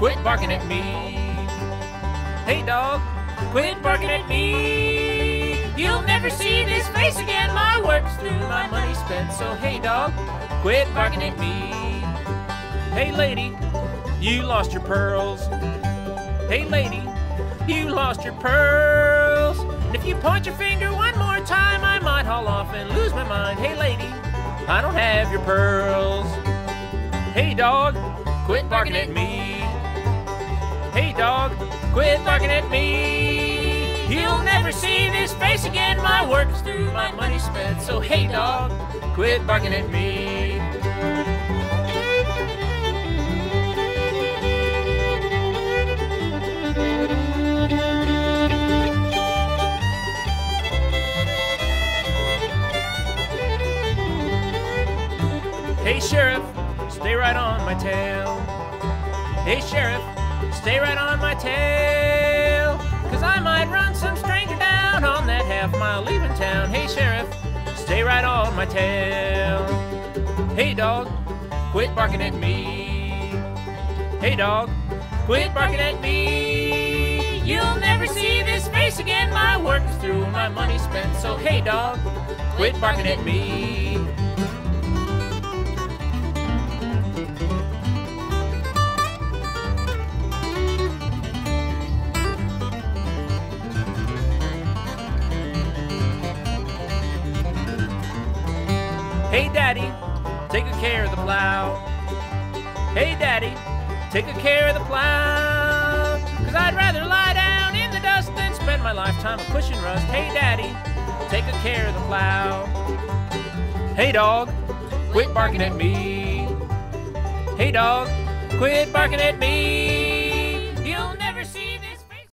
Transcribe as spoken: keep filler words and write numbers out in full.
quit barking at me. Hey dog, quit barking at me. You'll never see this face again. My work's through, my money's spent. So hey dog, quit barking at me. Hey lady, you lost your pearls. Hey lady, you lost your pearls. And if you point your finger one more time, I might haul off and lose my mind. Hey lady, I don't have your pearls. Hey dog, quit barking at me. Hey dog, quit barking at me. You'll never see this face again. My work's through, my money's spent. So hey dog, quit barking at me. Hey sheriff, stay right on my tail. Hey sheriff, stay right on my tail. Cause I might run some stranger down on that half mile leaving town. Hey sheriff, stay right on my tail. Hey dog, quit barking at me. Hey dog, quit barking at me. You'll never see this face again. My work's through, my money's spent. So hey dog, quit barking at me. Hey daddy, take good care of the plow. Hey daddy, take good care of the plow. Cause I'd rather lie down in the dust than spend my lifetime a pushing rust. Hey daddy, take good care of the plow. Hey dog, quit barking at me. Hey dog, quit barking at me. You'll never see this.